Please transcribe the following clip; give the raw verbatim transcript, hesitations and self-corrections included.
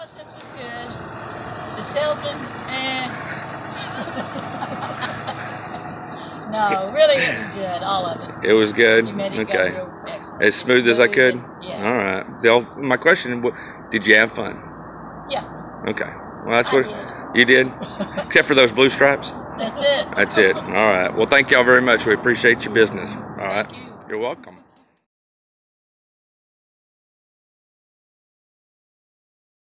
process was good. The salesman, eh. No, really, it was good. All of it. It was good. You made it Okay. go real excellent. As smooth as I could. Yeah. All right. The, my question: did you have fun? Yeah. Okay. Well, that's I what did. you did. Except for those blue stripes. That's it. That's it. All right. Well, thank y'all very much. We appreciate your business. All right. Thank you. You're welcome.